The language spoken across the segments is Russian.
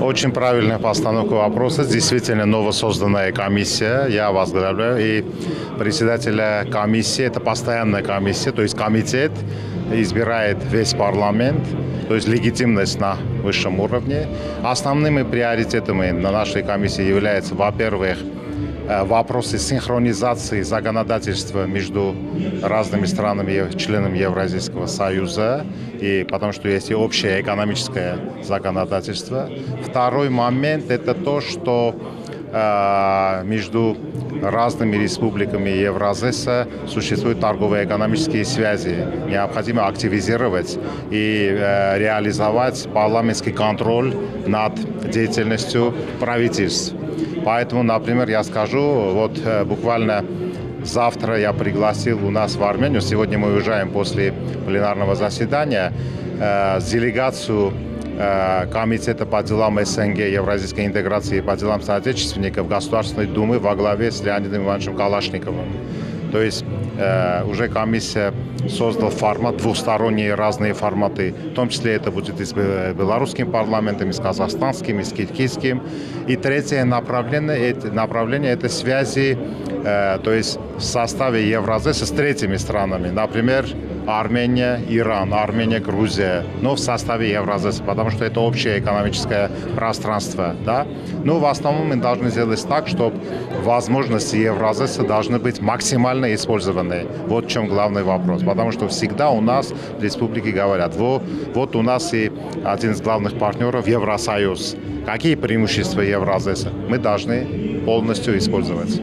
очень правильная постановка вопроса. Действительно, новосозданная комиссия, я возглавляю, и председателя комиссии, это постоянная комиссия, то есть комитет избирает весь парламент, то есть легитимность на высшем уровне. Основными приоритетами на нашей комиссии являются, во-первых, вопросы синхронизации законодательства между разными странами, членами Евразийского союза, и потому что есть и общее экономическое законодательство. Второй момент – это то, что между разными республиками Евразеса существуют торгово-экономические связи. Необходимо активизировать и реализовать парламентский контроль над деятельностью правительств. Поэтому, например, я скажу, вот буквально завтра я пригласил у нас в Армению, сегодня мы уезжаем после пленарного заседания, делегацию Комитета по делам СНГ, Евразийской интеграции и по делам соотечественников Государственной Думы во главе с Леонидом Ивановичем Калашниковым. То есть уже комиссия создала формат, двусторонние разные форматы, в том числе это будет и с белорусским парламентом, и с казахстанским, и с киргизским. И третье направление это связи, то есть в составе Евразеса с третьими странами, например, Армения, Иран, Армения, Грузия, но в составе Евразеса, потому что это общее экономическое пространство, да. Но в основном мы должны сделать так, чтобы возможности Евразеса должны быть максимально использованы. Вот в чем главный вопрос, потому что всегда у нас в республике говорят, вот у нас и один из главных партнеров Евросоюз. Какие преимущества Евразеса мы должны полностью использовать.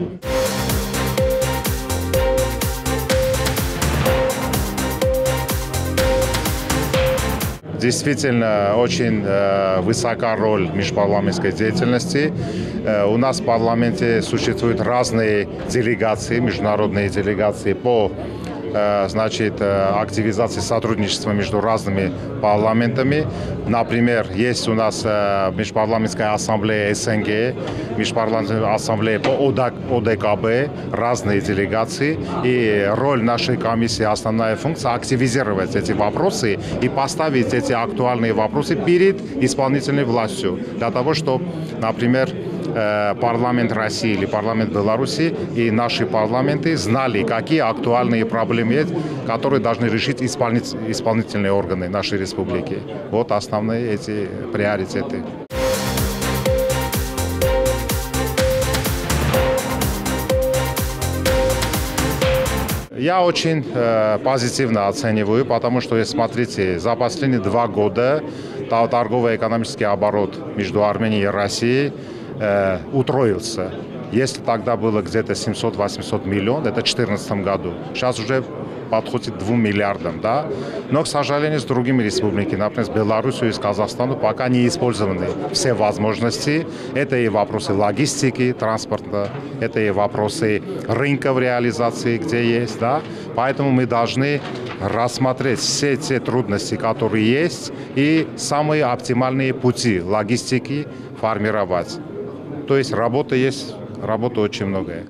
Действительно, очень высока роль межпарламентской деятельности. У нас в парламенте существуют разные делегации, международные делегации по активизации сотрудничества между разными парламентами. Например, есть у нас Межпарламентская ассамблея СНГ, Межпарламентская ассамблея по ОДКБ, разные делегации. И роль нашей комиссии, основная функция – активизировать эти вопросы и поставить эти актуальные вопросы перед исполнительной властью. Для того, чтобы, например, парламент России или парламент Беларуси и наши парламенты знали, какие актуальные проблемы есть, которые должны решить исполнительные органы нашей республики. Вот основные эти приоритеты. Я очень позитивно оцениваю, потому что, смотрите, за последние 2 года торгово-экономический оборот между Арменией и Россией утроился. Если тогда было где-то 700-800 миллионов, это в 2014 году, сейчас уже подходит к 2 миллиардам, да? Но, к сожалению, с другими республиками, например, с Беларусью и с Казахстаном, пока не использованы все возможности. Это и вопросы логистики, транспорта, это и вопросы рынка в реализации, где есть, да? Поэтому мы должны рассмотреть все те трудности, которые есть, и самые оптимальные пути логистики формировать. То есть работа есть, работы очень много.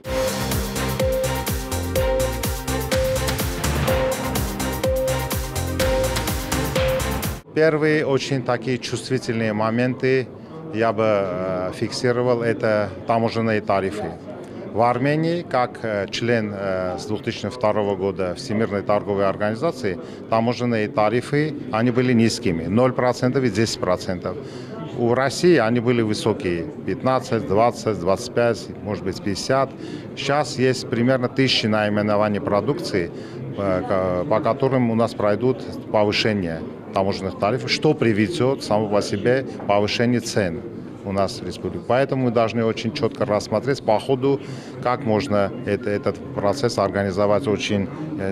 Первые очень такие чувствительные моменты я бы фиксировал, это таможенные тарифы. В Армении, как член с 2002 года Всемирной торговой организации, таможенные тарифы, они были низкими, 0% и 10%. У России они были высокие, 15, 20, 25, может быть 50. Сейчас есть примерно 1000 наименований продукции, по которым у нас пройдут повышение таможенных тарифов, что приведет само по себе к повышению цен у нас в республике. Поэтому мы должны очень четко рассмотреть по ходу, как можно этот процесс организовать очень,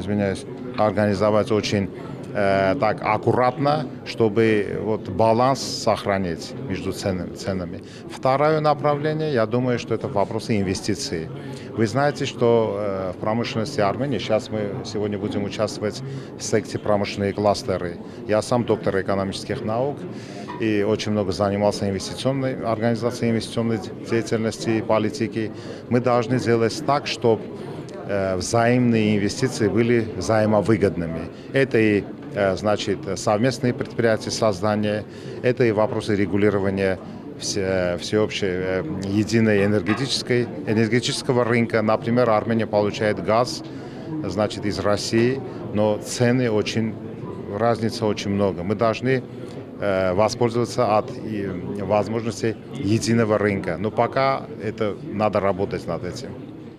так аккуратно, чтобы вот баланс сохранить между ценами. Второе направление, я думаю, что это вопросы инвестиций. Вы знаете, что в промышленности Армении, сейчас мы сегодня будем участвовать в секте промышленные кластеры. Я сам доктор экономических наук и очень много занимался организацией инвестиционной деятельности и политики. Мы должны сделать так, чтобы взаимные инвестиции были взаимовыгодными. Это и совместные предприятия создания, это и вопросы регулирования всеобщей единой энергетического рынка. Например, Армения получает газ, значит, из России, но цены разница очень много. Мы должны воспользоваться от возможностей единого рынка. Но пока это надо работать над этим.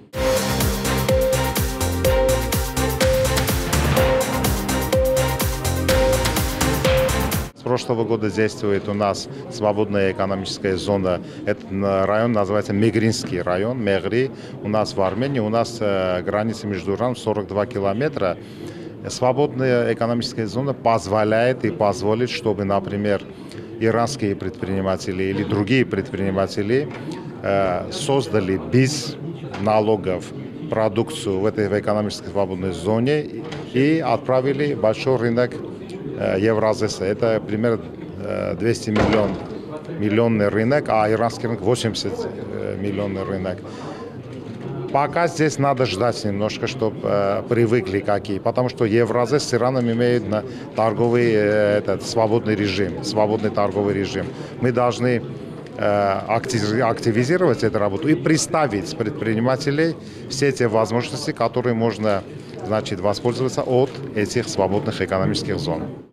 С прошлого года действует у нас свободная экономическая зона. Этот район называется Мегринский район, Мегри. У нас в Армении, у нас граница между странами 42 километра. Свободная экономическая зона позволяет и позволит, чтобы, например, иранские предприниматели или другие предприниматели создали без налогов продукцию в этой экономической свободной зоне и отправили в большой рынок Евразеса. Это примерно 200 миллионный рынок, а иранский рынок 80 миллионный рынок. Пока здесь надо ждать немножко, чтобы привыкли какие, потому что Евразес с Ираном имеет торговый свободный торговый режим. Мы должны активизировать эту работу и представить предпринимателей все те возможности, которые можно, значит, воспользоваться от этих свободных экономических зон.